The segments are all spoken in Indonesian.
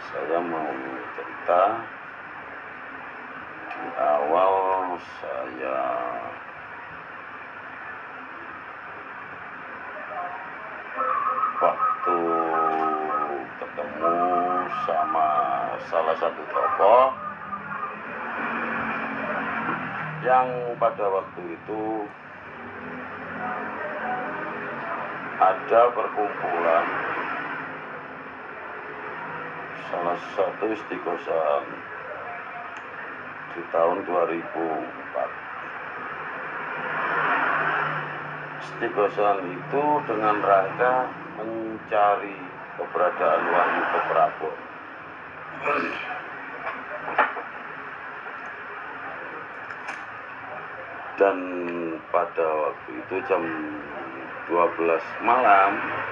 Saya mau cerita di awal saya waktu ketemu sama salah satu tokoh yang pada waktu itu ada perkumpulan salah satu istiqosan di tahun 2004. Istiqosan itu dengan rangka mencari keberadaan Wahyu Keprabon. Dan pada waktu itu jam 12 malam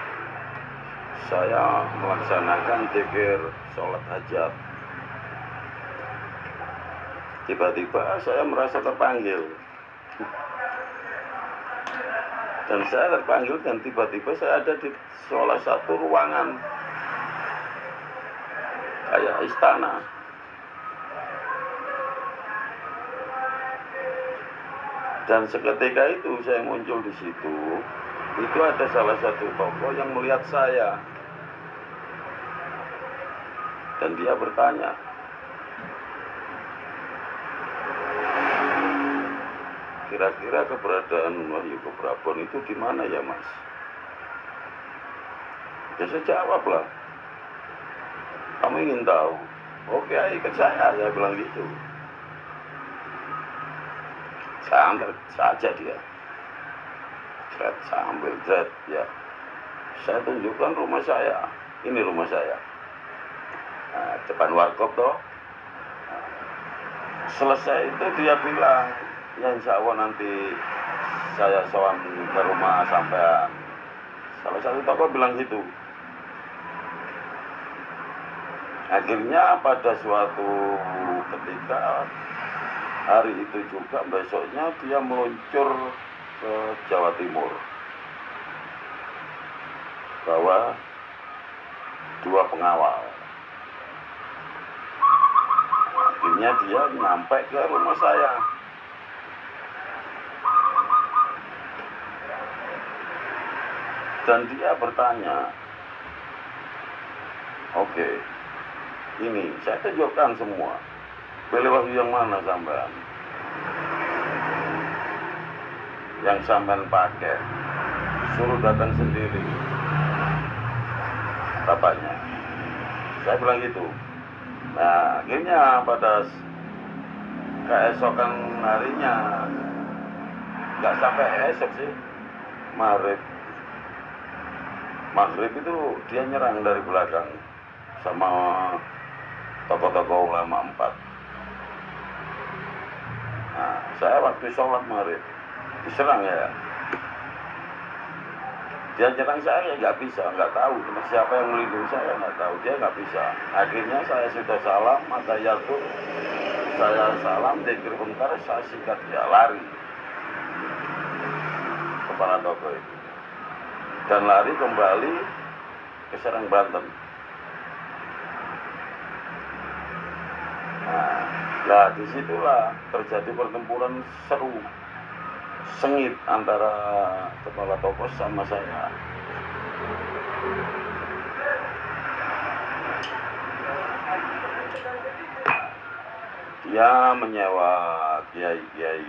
saya melaksanakan zikir sholat hajat. Tiba-tiba saya merasa terpanggil. Dan saya terpanggil dan tiba-tiba saya ada di salah satu ruangan kayak istana. Dan seketika itu saya muncul di situ, itu ada salah satu tokoh yang melihat saya. Dan dia bertanya, kira-kira keberadaan Wahyu Keprabon itu di mana ya Mas? Ya saya jawablah, kamu ingin tahu? Oke, ikut saya bilang gitu. Saya antar saja dia. Saya ambil zet, ya. Saya tunjukkan rumah saya. Ini rumah saya. Nah, depan warkop toh. Nah, selesai itu dia bilang, ya insya Allah nanti saya sowan ke rumah sampean. Salah satu tokoh bilang gitu. Akhirnya pada suatu ketika hari itu juga besoknya dia meluncur ke Jawa Timur, bawa 2 pengawal. Akhirnya dia nyampe ke rumah saya. Dan dia bertanya, oke, ini saya tunjukkan semua. Pilih wahyu yang mana sampean? Yang sampean pakai, suruh datang sendiri. Bapaknya. Saya bilang gitu. Nah, akhirnya pada keesokan harinya, nggak sampai esok sih, Maghrib itu dia nyerang dari belakang sama tokoh-tokoh ulama 4. Nah, saya waktu sholat maghrib diserang ya. Dia nyerang saya ya nggak bisa, nggak tahu siapa yang melindungi saya, nggak tahu, dia nggak bisa. Akhirnya saya sudah salam, maka yaitu saya salam, zikir bentar, saya sikat dia lari kepala tokoh itu dan lari kembali ke Serang, Banten. Nah, disitulah terjadi pertempuran seru, sengit antara kepala tokoh sama saya. Dia menyewa kiai-kiai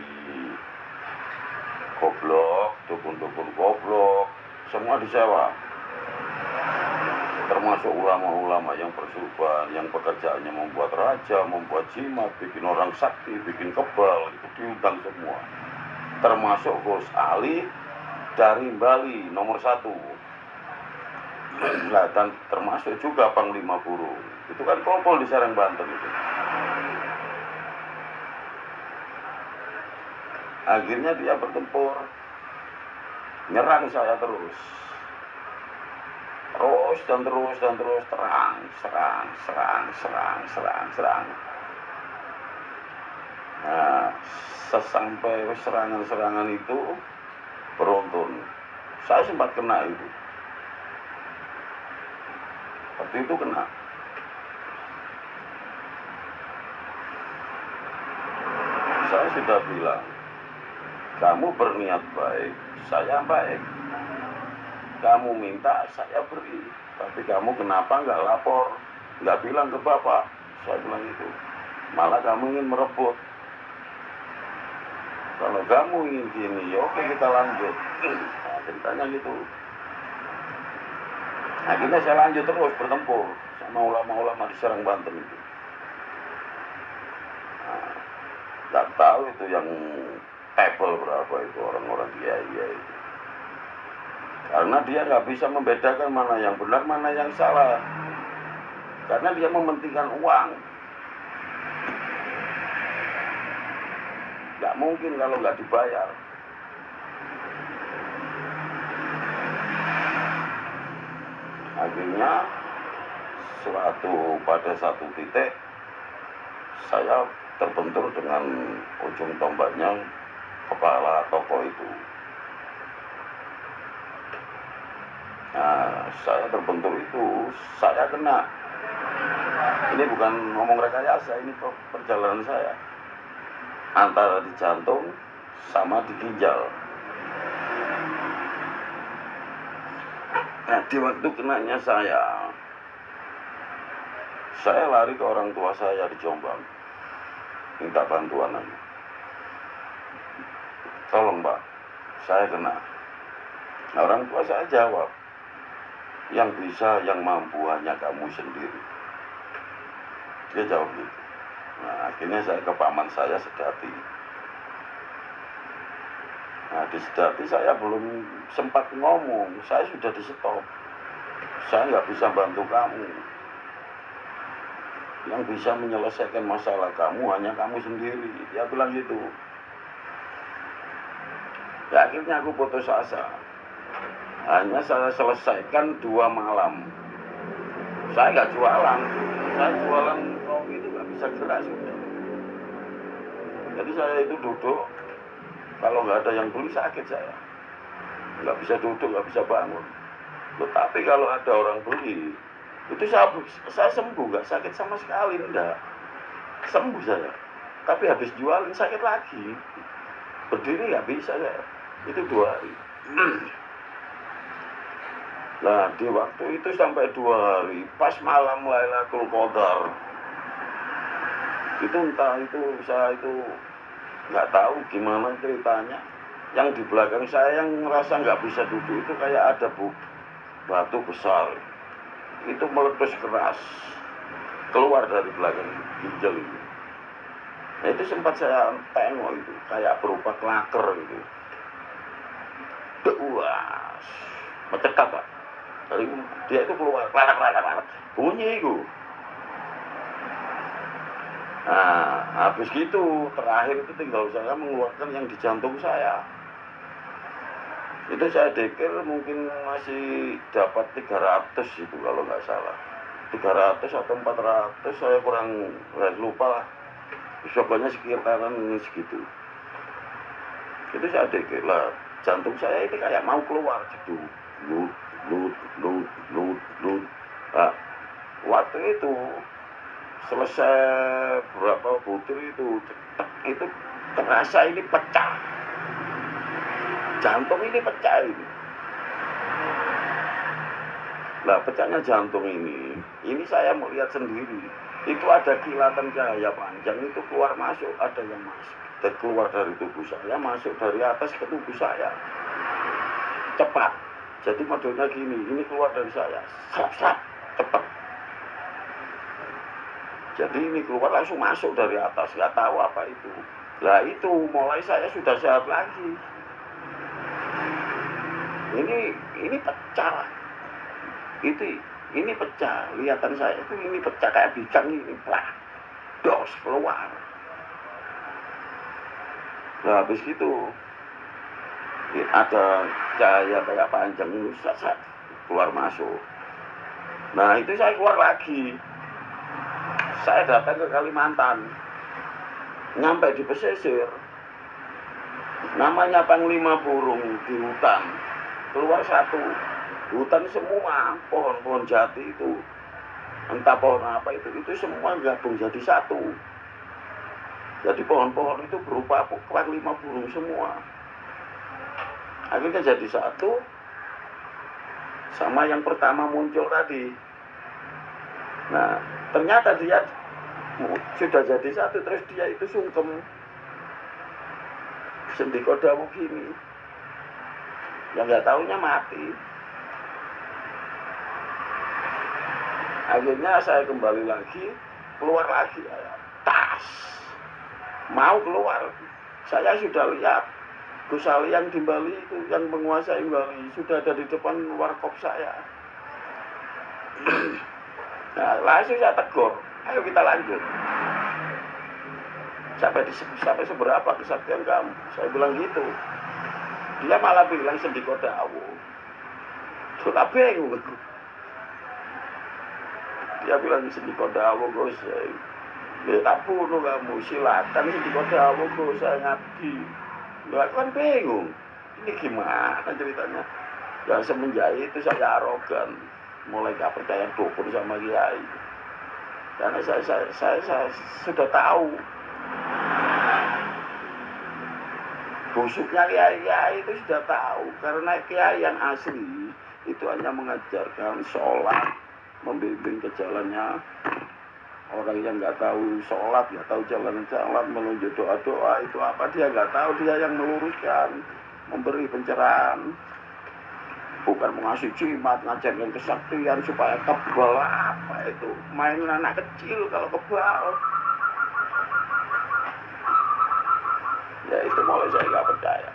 goblok, dukun-dukun goblok, semua disewa. Termasuk ulama-ulama yang bersuban, yang pekerjaannya membuat raja, membuat jimat, bikin orang sakti, bikin kebal, itu diundang semua. Termasuk Gus Ali dari Bali nomor 1. Nah, dan termasuk juga Panglima Burung. Itu kan kumpul di Serang, Banten itu. Akhirnya dia bertempur, nyerang saya terus serang. Nah, sesampai serangan-serangan itu beruntun, saya sempat kena itu. Waktu itu kena. saya sudah bilang, kamu berniat baik, saya baik. Kamu minta, saya beri. Tapi kamu kenapa nggak lapor? Nggak bilang ke bapak? Saya bilang itu. Malah kamu ingin merebut. Kalau kamu ingin gini, ya oke kita lanjut. Nah, ceritanya gitu. Akhirnya saya lanjut terus bertempur sama ulama-ulama di Serang, Banten itu. Nah, nggak tahu itu yang tebel berapa itu orang-orang kiai itu. Karena dia nggak bisa membedakan mana yang benar, mana yang salah. Karena dia mementingkan uang. Nggak mungkin kalau nggak dibayar. Akhirnya pada satu titik saya terbentur dengan ujung tombaknya kepala toko itu. Nah, saya terbentur itu, saya kena. Ini bukan ngomong rekayasa, ini perjalanan saya. Antara di jantung sama di ginjal. Nah, di waktu kenanya saya lari ke orang tua saya di Jombang. Minta bantuan aja. Tolong Pak, saya kena. Nah, orang tua saya jawab, yang bisa, yang mampu hanya kamu sendiri. Dia jawab gitu. Nah, akhirnya saya ke paman saya Sedati. Nah, di Sedati saya belum sempat ngomong, saya sudah di stop. Saya nggak bisa bantu kamu. Yang bisa menyelesaikan masalah kamu hanya kamu sendiri. Dia bilang gitu. Ya, akhirnya aku putus asa. Hanya saya selesaikan 2 malam. Saya nggak jualan. Saya jualan kopi itu nggak bisa gerak sudah. Jadi saya itu duduk. Kalau nggak ada yang beli sakit saya. Nggak bisa duduk, nggak bisa bangun. Tetapi kalau ada orang beli, itu saya sembuh, nggak sakit sama sekali, enggak. Sembuh saya. Tapi habis jualan sakit lagi. Berdiri nggak bisa saya. Itu 2 hari. Nah, di waktu itu sampai 2 hari, pas malam Lailatul Qadar, itu entah itu saya itu nggak tahu gimana ceritanya. Yang di belakang saya yang ngerasa nggak bisa duduk itu kayak ada batu besar. Itu meletus keras, keluar dari belakang ginjal itu. Nah, itu sempat saya tengok itu, kayak berupa klaker gitu. Dewas, mencekat Pak. Dari dia itu keluar, klarak, bunyi itu. Nah, habis gitu, terakhir itu tinggal saya mengeluarkan yang di jantung saya. Itu saya pikir mungkin masih dapat 300 itu kalau nggak salah. 300 atau 400, saya kurang lupa lah. Pokoknya sekitaran segitu. Itu saya pikir lah, jantung saya ini kayak mau keluar gitu. Lut. Nah, waktu itu selesai berapa butir itu terasa ini pecah. Jantung ini pecah ini. Nah, pecahnya jantung ini saya melihat sendiri. Itu ada kilatan cahaya panjang itu keluar masuk, ada yang masuk. Keluar dari tubuh saya, masuk dari atas ke tubuh saya. Cepat. Jadi modelnya gini, ini keluar dari saya, serap, cepat. Jadi ini keluar langsung masuk dari atas, nggak tahu apa itu. Nah itu mulai saya sudah sehat lagi. Ini pecah. Ini pecah. Lihatan saya itu ini pecah kayak bidang ini, plak, dos keluar. Nah habis gitu ada cahaya kayak panjang keluar masuk. Nah itu saya keluar lagi. Saya datang ke Kalimantan, nyampe di pesisir, namanya Panglima Burung di hutan. Keluar satu hutan semua pohon-pohon jati itu, entah pohon apa itu semua gabung jadi satu. Jadi pohon-pohon itu berupa panglima burung semua. Akhirnya jadi satu sama yang pertama muncul tadi. Nah, ternyata dia sudah jadi satu, terus dia itu sungkem. Sendiko dawuh gini, yang nggak tahunya mati. Akhirnya saya kembali lagi, keluar lagi, tas, mau keluar. Saya sudah lihat Gus Ali yang di Bali itu, yang menguasai Bali, sudah ada di depan warkop saya. Nah, langsung saya tegur, ayo kita lanjut. Sampai seberapa kesaktian kamu? Saya bilang gitu. Dia malah bilang Sendiko dawuh. Sudah bingung. Dia bilang Sendiko dawuh, Gus. Ya tak bunuh kamu, silakan Sendiko dawuh, Gus, saya ngabdi. Ya kan bingung, ini gimana ceritanya? Ya semenjak itu saya arogan, mulai gak percaya dukun sama kiai. Karena saya sudah tahu busuknya kiai itu sudah tahu. Karena kiai yang asli itu hanya mengajarkan sholat, membimbing ke jalannya. Orang yang nggak tahu sholat, nggak tahu jalan-jalan, menunjuk doa-doa itu apa, dia nggak tahu. Dia yang meluruskan, memberi pencerahan, bukan mengasih jimat, ngajarkan kesaktian supaya kebal. Apa itu mainan anak kecil kalau kebal. Ya itu mulai saya nggak percaya.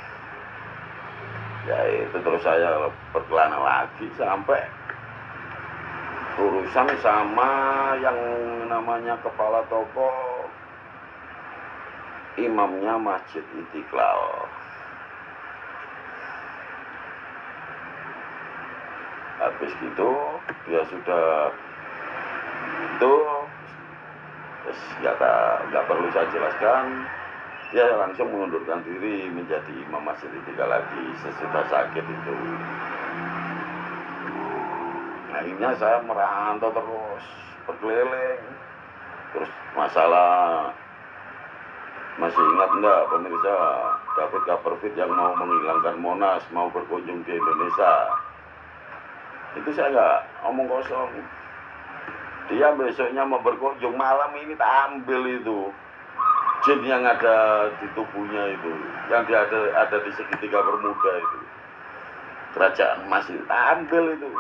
Ya itu terus saya berkelana lagi sampai urusan sama yang namanya kepala toko, imamnya Masjid Istiqlal. Habis gitu dia sudah itu nggak perlu saya jelaskan, dia langsung mengundurkan diri menjadi imam Masjid Istiqlal lagi sesudah sakit itu. Akhirnya saya merantau terus, berkeliling. Terus masalah, masih ingat enggak pemirsa, David Copperfield yang mau menghilangkan Monas, mau berkunjung di Indonesia. Itu saya nggak omong kosong. Dia besoknya mau berkunjung, malam ini tak ambil itu jin yang ada di tubuhnya itu, yang dia ada di segitiga Bermuda itu, kerajaan emas itu, tak ambil itu.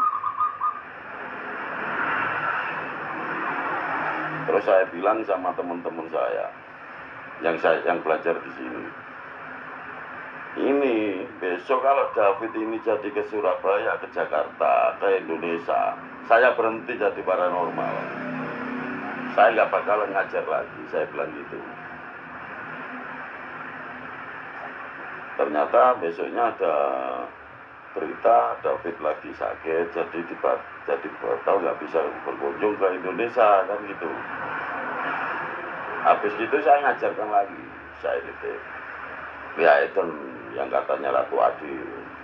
Terus saya bilang sama teman-teman saya yang belajar di sini, ini besok kalau David ini jadi ke Surabaya, ke Jakarta, ke Indonesia, saya berhenti jadi paranormal. Saya nggak bakalan ngajar lagi, saya bilang gitu. Ternyata besoknya ada berita David lagi sakit, jadi batal, nggak bisa berkunjung ke Indonesia kan gitu. Habis itu saya ngajarkan lagi, saya itu ya itu yang katanya Ratu Adil.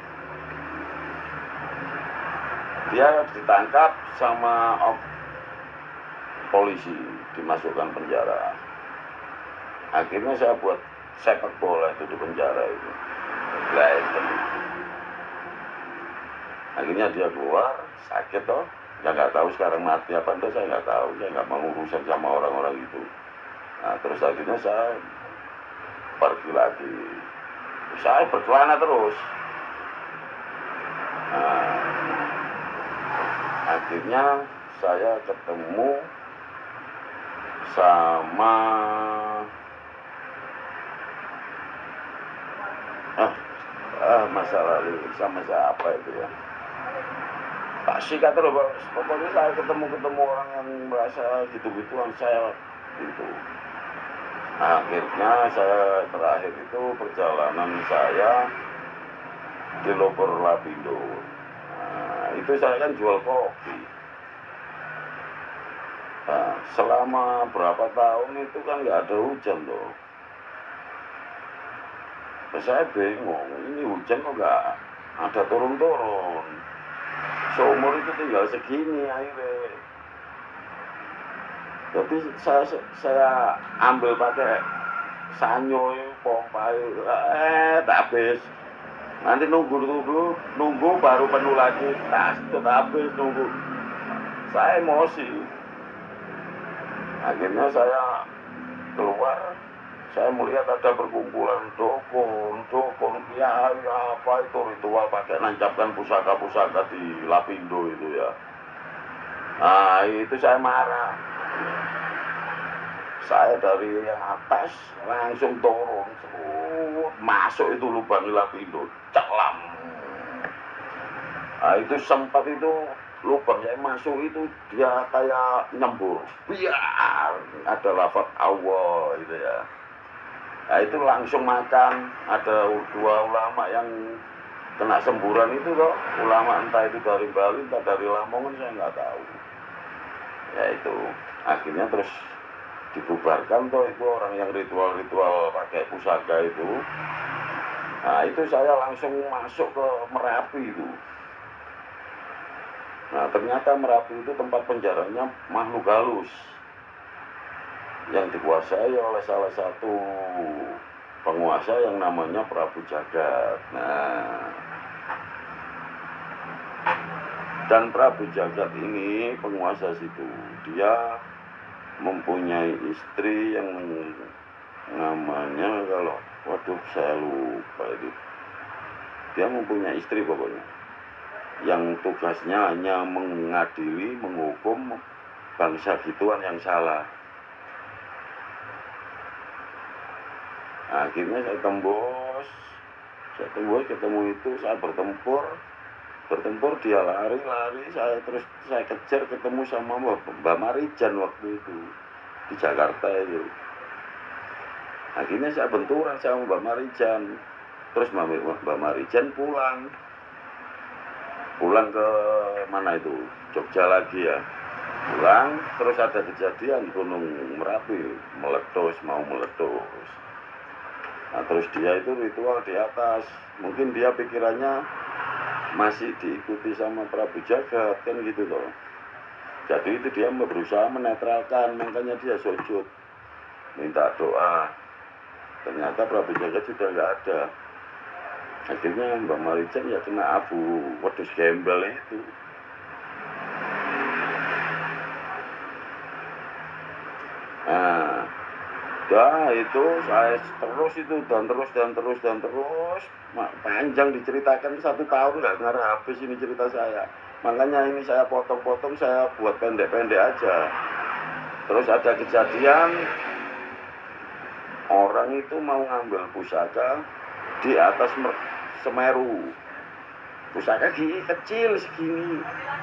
Dia ditangkap sama polisi, dimasukkan penjara. Akhirnya saya buat sepak bola itu di penjara itu. Akhirnya dia keluar, sakit toh, ya nggak tahu sekarang mati apa enggak, saya nggak tahu, saya nggak mau urusan sama orang-orang itu. Nah terus akhirnya saya pergi lagi, saya berkelana terus. Nah, akhirnya saya ketemu sama masa lalu sama siapa itu ya, Pak Sika terus. Pokoknya saya ketemu orang yang merasa gitu-gituan, saya itu. Akhirnya saya terakhir itu perjalanan saya di Lopor Lapindo. Nah, itu saya kan jual kopi. Nah, selama berapa tahun itu kan nggak ada hujan loh. Saya bingung, ini hujan kok nggak ada turun-turun. Seumur itu tinggal segini akhirnya. Jadi saya ambil pakai sanyo, pompa, tak habis. Nanti nunggu baru penuh lagi, tak habis nunggu. Saya emosi. Akhirnya saya keluar, saya melihat ada perkumpulan dukun, ya apa itu ritual pakai nancapkan pusaka-pusaka di Lapindo itu ya. Nah itu saya marah. Saya dari yang atas langsung turun, masuk itu lubang Lapindo, celam. Nah itu sempat itu lubang saya masuk itu dia kayak nyembur, biar ada lafaz Allah gitu ya. Nah itu langsung makan. Ada dua ulama yang kena semburan itu loh, ulama entah itu dari Bali entah dari Lamongan saya nggak tahu. Ya itu akhirnya terus dibubarkan toh itu orang yang ritual pakai pusaka itu. Nah itu saya langsung masuk ke Merapi itu. Nah ternyata Merapi itu tempat penjaranya makhluk halus yang dikuasai oleh salah satu penguasa yang namanya Prabu Jagat. Nah, dan Prabu Jagat ini penguasa situ, dia mempunyai istri yang namanya, kalau waduh saya lupa itu, dia mempunyai istri pokoknya yang tugasnya hanya mengadili, menghukum bangsa gituan yang salah. Akhirnya saya tembus ketemu itu, saya bertempur dia lari, saya kejar, ketemu sama Mbak Marijan waktu itu di Jakarta itu. Akhirnya saya benturan sama Mbak Marijan, terus Mbak Marijan pulang ke mana itu, Jogja lagi ya, pulang. Terus ada kejadian Gunung Merapi mau meletus. Nah, terus dia itu ritual di atas, mungkin dia pikirannya masih diikuti sama Prabu Jagat kan gitu loh. Jadi itu dia berusaha menetralkan, makanya dia sujud minta doa. Ternyata Prabu Jagat sudah nggak ada. Akhirnya Mbak Marijan ya kena abu wedhus gembel itu. Nah, itu saya terus panjang diceritakan, 1 tahun nggak ngarah habis ini cerita saya. Makanya ini saya potong-potong, saya buat pendek-pendek aja. Terus ada kejadian orang itu mau ngambil pusaka di atas Semeru. Pusaka kecil segini.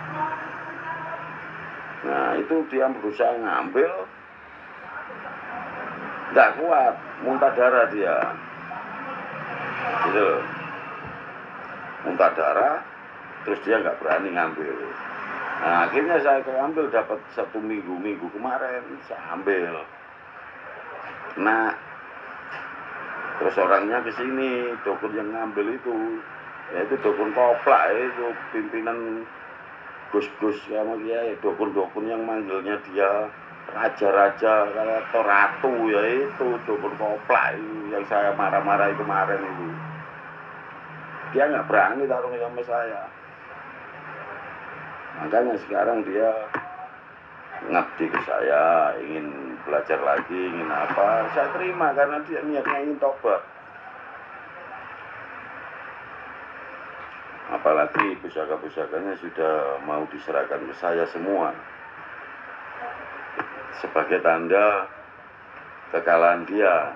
Nah itu dia berusaha ngambil, nggak kuat, muntah darah dia, gitu, muntah darah, terus dia nggak berani ngambil. Nah akhirnya saya ambil, dapat 1 minggu kemarin saya ambil. Nah terus orangnya kesini, dukun yang ngambil itu, yaitu dukun Koplak, itu pimpinan gus-gus sama dia, dukun-dukun yang manggilnya dia raja-raja atau ratu, yaitu dukun Koplak itu yang saya marah-marah kemarin itu. Dia nggak berani tarung sama saya. Makanya sekarang dia ngabdi ke saya, ingin belajar lagi, ingin apa, saya terima karena dia niatnya ingin tobat. Apalagi pusaka-pusakanya sudah mau diserahkan ke saya semua sebagai tanda kekalahan dia.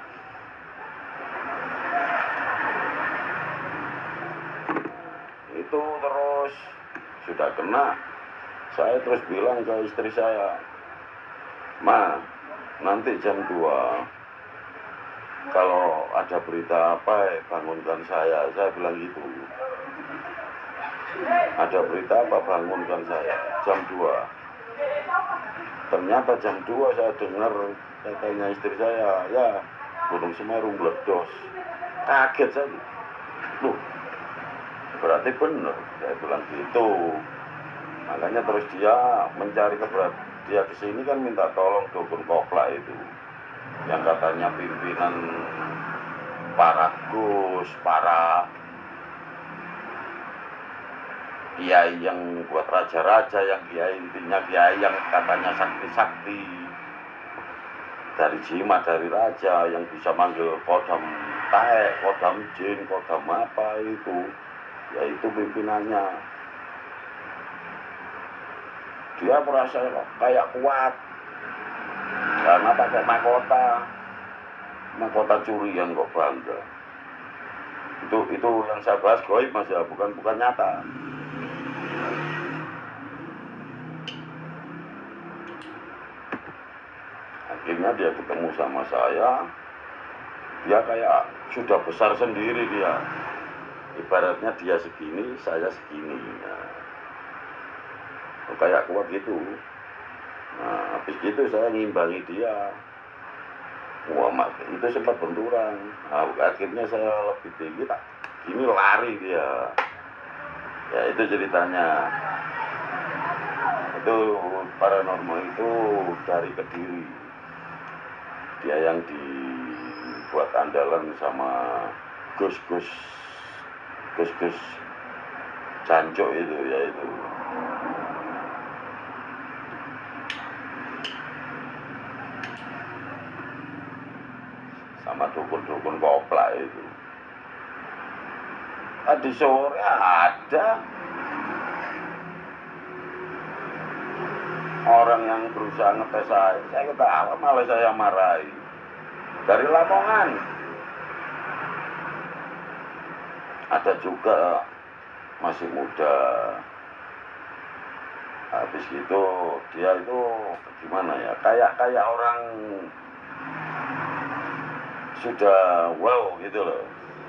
Itu terus sudah kena, saya terus bilang ke istri saya, "Ma, nanti jam 2 kalau ada berita apa bangunkan saya." Saya bilang gitu. Ada berita apa bangunkan saya jam 2. Ternyata jam 2 saya dengar katanya istri saya, ya Gunung Semeru meledos. Kaget saya. Loh, berarti benar, saya bilang gitu. Makanya terus dia mencari dia kesini kan minta tolong dukun kopla itu, yang katanya pimpinan para gus, para kiai yang buat raja-raja, yang kiai intinya kiai yang katanya sakti-sakti, dari jimat dari raja yang bisa manggil kodam taek, kodam jin, kodam apa itu, yaitu pimpinannya. Dia merasa kayak kuat karena pakai mahkota curian kok bangga. Itu yang saya bahas goib mas ya, bukan nyata. Akhirnya dia ketemu sama saya, dia kayak sudah besar sendiri dia. Ibaratnya dia segini, saya segini. Nah, kayak kuat gitu. Nah, habis gitu saya ngimbangi dia. Wah, itu sempat benturan. Nah, akhirnya saya lebih tinggi, tak ini lari dia. Ya itu ceritanya. Itu paranormal itu dari Kediri. Dia yang dibuat andalan sama Gus Jancuk itu ya itu. Sama dukun-dukun kopla itu. Tadi sore ada orang yang berusaha ngetes saya ketawa, malah saya marahi. Dari Lamongan. Ada juga masih muda. Habis gitu dia itu gimana ya, kayak orang sudah wow gitu loh.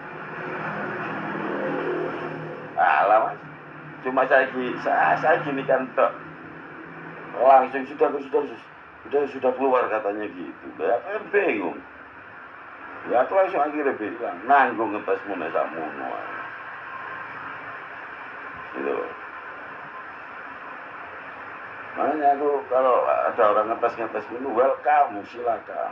Alah mas, cuma saya gini kan langsung sudah keluar katanya gitu. Ya kan bingung. Ya aku langsung akhirnya bilang nanggung ngetesmu nesamu gitu loh. Makanya aku kalau ada orang ngetes ini welcome, silakan.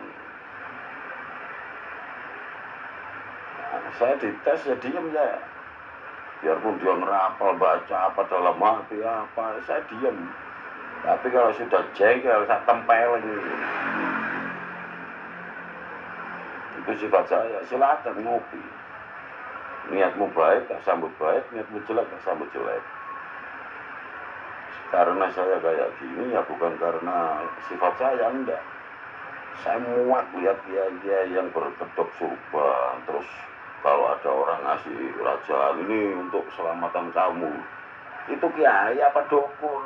Nah, saya dites ya diem ya, biarpun dia ngerapal baca apa dalam hati apa, saya diem. Tapi kalau sudah jengkel saya tempelin itu sifat saya. Silakan ngopi, niatmu baik tak sambut baik, niatmu jelek tak sambut jelek. Karena saya kayak gini ya bukan karena sifat saya, enggak. Saya muak lihat dia yang berkedok surban. Terus kalau ada orang ngasih rajaan ini untuk keselamatan kamu, itu kiai apa dukun?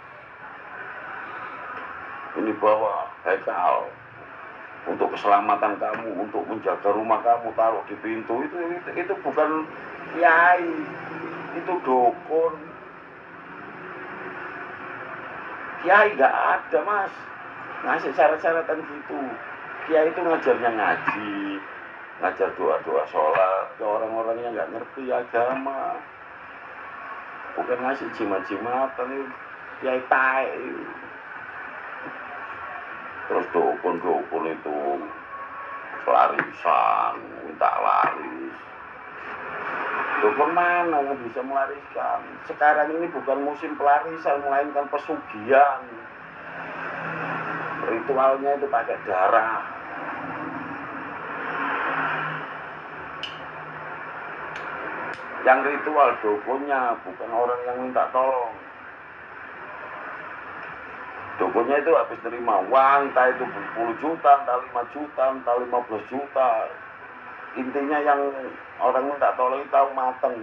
Ini bawa hekal untuk keselamatan kamu, untuk menjaga rumah kamu, taruh di pintu. Itu bukan kiai, itu dukun. Kiai nggak ada mas ngasih syarat-syaratan gitu. Kiai itu ngajarnya ngaji, ngajar doa-doa sholat ke orang-orang yang nggak ngerti agama, bukan ngasih jimat-jimatan. Kiai tae. Terus dukun itu pelarisan, minta laris. Dukun mana yang bisa melariskan? Sekarang ini bukan musim pelarisan, melainkan pesugihan. Ritualnya itu pakai darah. Yang ritual dukunnya, bukan orang yang minta tolong. Dukunnya itu habis terima uang, entah itu 10 juta, entah 5 juta, entah 15 juta. Intinya yang orang minta tolong tahu mateng.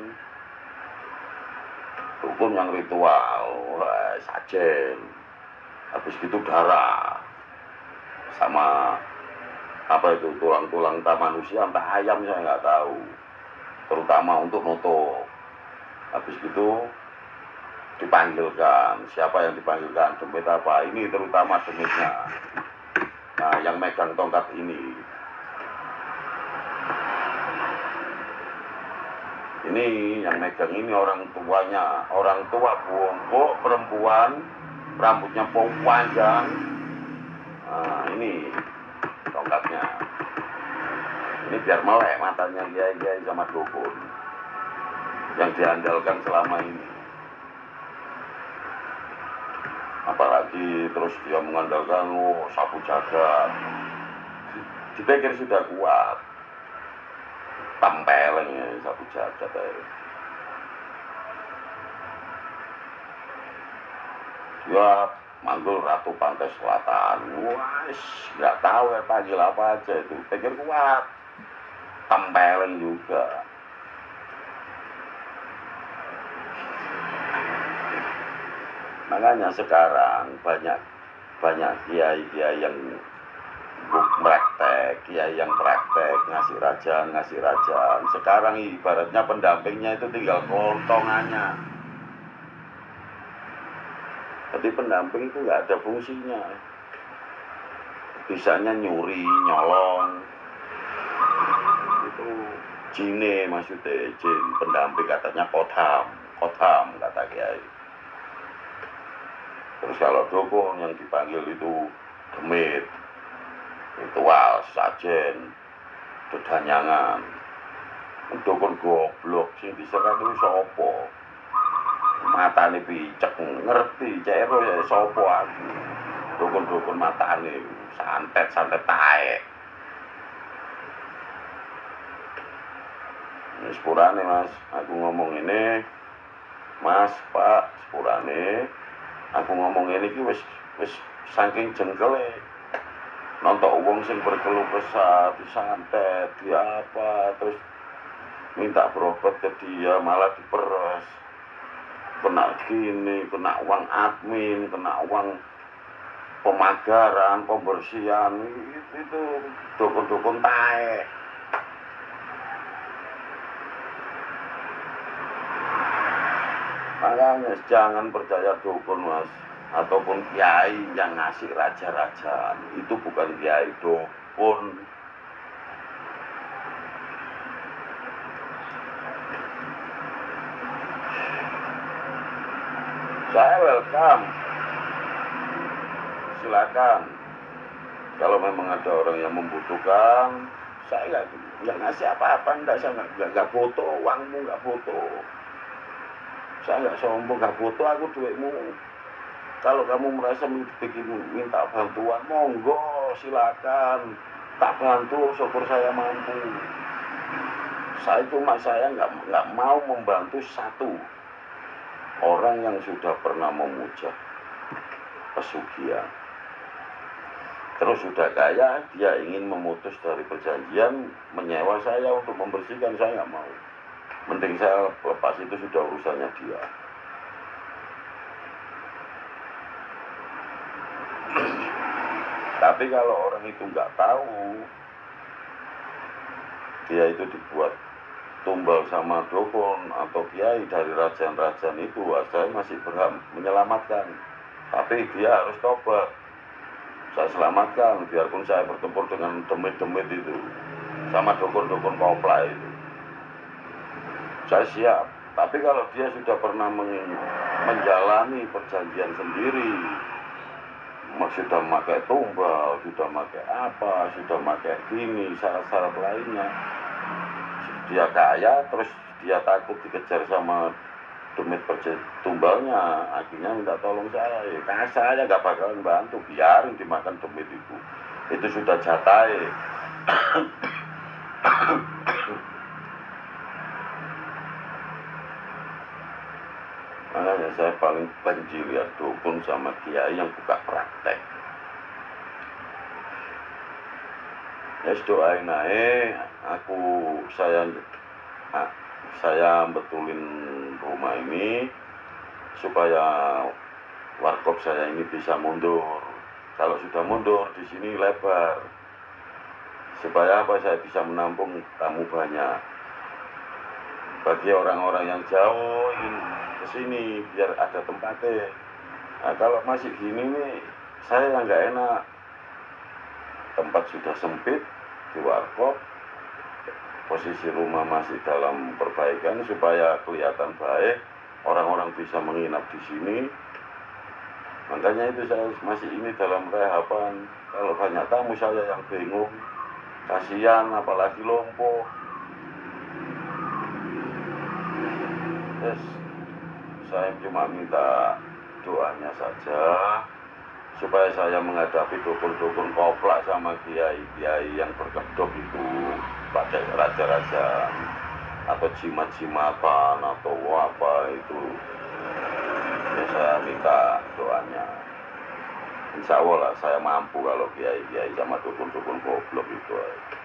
Dukun yang ritual, sajen. Habis itu darah. Sama apa itu tulang-tulang entah manusia, entah ayam saya nggak tahu. Terutama untuk nutup. Habis itu dipanggilkan, siapa yang dipanggilkan, demit apa, ini terutama demitnya. Nah yang megang tongkat ini Ini yang megang ini orang tuanya, orang tua bongkok, perempuan, rambutnya panjang. Nah, ini tongkatnya. Ini biar melek matanya kiai sama dukun yang diandalkan selama ini. Apalagi terus dia mengandalkan sapu jagat. Dipikir sudah kuat, tempeleng sapu jagat aja. Dia manggil Ratu Pantai Selatan. Wah, nggak tahu ya panggil apa aja itu. Pikir kuat, tempeleng juga. Makanya sekarang banyak kiai yang praktek, kiai yang praktek ngasih rajaan. Sekarang ibaratnya pendampingnya itu tinggal kelontongannya. Jadi pendamping itu nggak ada fungsinya. Bisanya nyuri, nyolong. Itu jine maksudnya, jin pendamping katanya kotham kata kiai. Terus kalau dukun yang dipanggil itu demit, ritual, sajen, dedanyangan. Dukun goblok sing diserat itu sopo? Matane picek, ngerti cero ya sopo aku. Dukun matane santet taek. Ini sepurane Mas, aku ngomong ini, Mas, Pak, sepurane. Aku ngomong ini ki wis saking jengkele. Nonton wong sing berkeluh kesah, disantet, apa, terus minta berobat ke dia malah diperes. Kena gini, kena uang admin, kena uang pemagaran, pembersihan, itu dukun-dukun taek. Makanya jangan percaya dukun Mas, ataupun kiai yang ngasih raja-rajaan. Itu bukan kiai, dukun. Saya welcome, silakan. Kalau memang ada orang yang membutuhkan, saya nggak ngasih apa-apa, saya nggak foto uangmu, nggak foto. Saya nggak sombong, nggak foto aku duitmu. Kalau kamu merasa minta bantuan, monggo silakan, tak bantu, syukur saya mampu. Saya nggak mau membantu satu orang yang sudah pernah memuja pesugihan, terus sudah kaya, dia ingin memutus dari perjanjian, menyewa saya untuk membersihkan, saya nggak mau. Mending saya lepas, itu sudah urusannya dia. Tapi kalau orang itu nggak tahu, dia itu dibuat tumbal sama dukun atau kiai dari rajaan-rajaan itu, saya masih berhak menyelamatkan. Tapi dia harus tobat. Saya selamatkan, biarpun saya bertempur dengan demit-demit itu, sama dukun-dukun kopla itu. Saya siap. Tapi kalau dia sudah pernah menjalani perjanjian sendiri, sudah memakai tumbal, sudah memakai apa, sudah memakai gini, syarat-syarat lainnya, dia kaya, terus dia takut dikejar sama demit tumbalnya, akhirnya minta tolong saya. Saya nggak bakalan bantu, biarin dimakan demit itu. Itu sudah jatahe. Makanya saya paling benci lihat dukun sama kiai yang buka praktek. Ya doain aja, saya betulin rumah ini supaya warkop saya ini bisa mundur. Kalau sudah mundur, di sini lebar, supaya apa, saya bisa menampung tamu banyak. Bagi orang-orang yang jauh ingin ke sini biar ada tempatnya. Nah, kalau masih gini nih, saya yang nggak enak. Tempat sudah sempit di warkop, posisi rumah masih dalam perbaikan supaya kelihatan baik, orang-orang bisa menginap di sini. Makanya itu saya masih ini dalam rehaban. Kalau banyak tamu saya yang bingung, kasihan apalagi lumpuh. Yes, saya cuma minta doanya saja supaya saya menghadapi dukun-dukun koplak sama kiai-kiai yang berkedok itu pakai raja-raja atau jimat-jimatan atau apa itu. Ya, saya minta doanya. Insya Allah lah saya mampu kalau kiai-kiai sama dukun-dukun goblok itu.